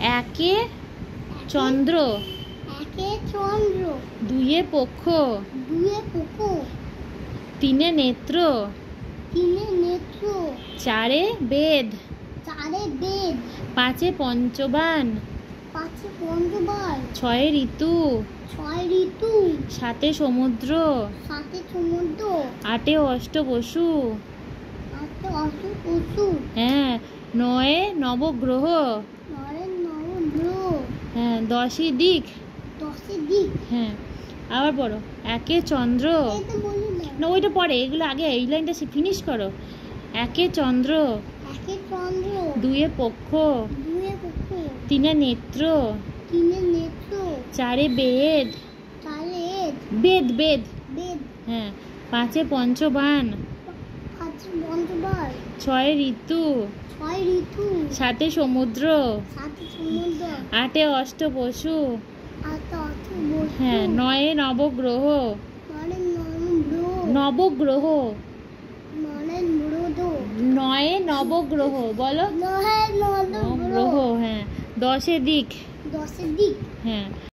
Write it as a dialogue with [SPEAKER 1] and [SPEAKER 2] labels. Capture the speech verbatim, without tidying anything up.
[SPEAKER 1] একে চন্দ্র,
[SPEAKER 2] একে চন্দ্র,
[SPEAKER 1] দুয়ে পক্ষ,
[SPEAKER 2] দুয়ে পক্ষ,
[SPEAKER 1] তিনে নেত্র,
[SPEAKER 2] তিনে নেত্র,
[SPEAKER 1] চারে বেদ,
[SPEAKER 2] চারে বেদ,
[SPEAKER 1] পাঁচে পঞ্চবান,
[SPEAKER 2] পাঁচে পঞ্চবার,
[SPEAKER 1] ছয়ে ঋতু,
[SPEAKER 2] ছয় ঋতু,
[SPEAKER 1] সাতে সমুদ্র,
[SPEAKER 2] সাতে সমুদ্র,
[SPEAKER 1] আটে অষ্টবসু,
[SPEAKER 2] আটে অষ্ট পশু,
[SPEAKER 1] হ্যাঁ, নয়ে নবগ্রহ,
[SPEAKER 2] নরেন নবগ্রহ,
[SPEAKER 1] হ্যাঁ, দশই দিক,
[SPEAKER 2] দশে দিক।
[SPEAKER 1] হ্যাঁ, আবার পড়ো। একে চন্দ্র,
[SPEAKER 2] এই তো বললি না।
[SPEAKER 1] না ওইটা পরে, এগুলো আগে এই লাইনটা ফিনিশ করো। একে চন্দ্র,
[SPEAKER 2] একে চন্দ্র,
[SPEAKER 1] দুয়ে পক্ষ,
[SPEAKER 2] দুয়ে পক্ষ,
[SPEAKER 1] তিনে নেত্র,
[SPEAKER 2] তিনে নেত্র,
[SPEAKER 1] চারে বেদ,
[SPEAKER 2] চারে
[SPEAKER 1] বেদ বেদ,
[SPEAKER 2] বেদ,
[SPEAKER 1] হ্যাঁ, পাঁচে পঞ্চবান,
[SPEAKER 2] পাঁচে পঞ্চবার,
[SPEAKER 1] ছয়ে ঋতু,
[SPEAKER 2] ছয় ঋতু,
[SPEAKER 1] সাতে সমুদ্র,
[SPEAKER 2] সাতে সমুদ্র,
[SPEAKER 1] আটে অষ্টপশু,
[SPEAKER 2] আটে অষ্ট বস্তু,
[SPEAKER 1] হ্যাঁ, নয়ে নবগ্রহ,
[SPEAKER 2] নরেন নবগ্রহ,
[SPEAKER 1] নবগ্রহ,
[SPEAKER 2] নরেন গ্রহ,
[SPEAKER 1] নয়ে নবগ্রহ, বলো।
[SPEAKER 2] নরেন নবগ্রহ,
[SPEAKER 1] নবগ্রহ, হ্যাঁ, দশে দিক,
[SPEAKER 2] দশে দিক।
[SPEAKER 1] হ্যাঁ।